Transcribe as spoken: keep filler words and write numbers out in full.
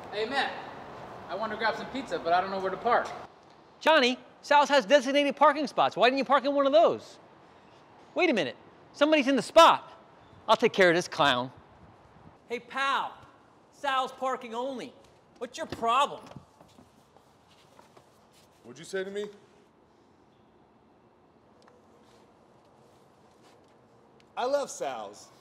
Hey, Matt. I want to grab some pizza, but I don't know where to park. Johnny, Sal's has designated parking spots. Why didn't you park in one of those? Wait a minute. Somebody's in the spot. I'll take care of this clown. Hey, pal. Sal's parking only. What's your problem? What'd you say to me? I love Sal's.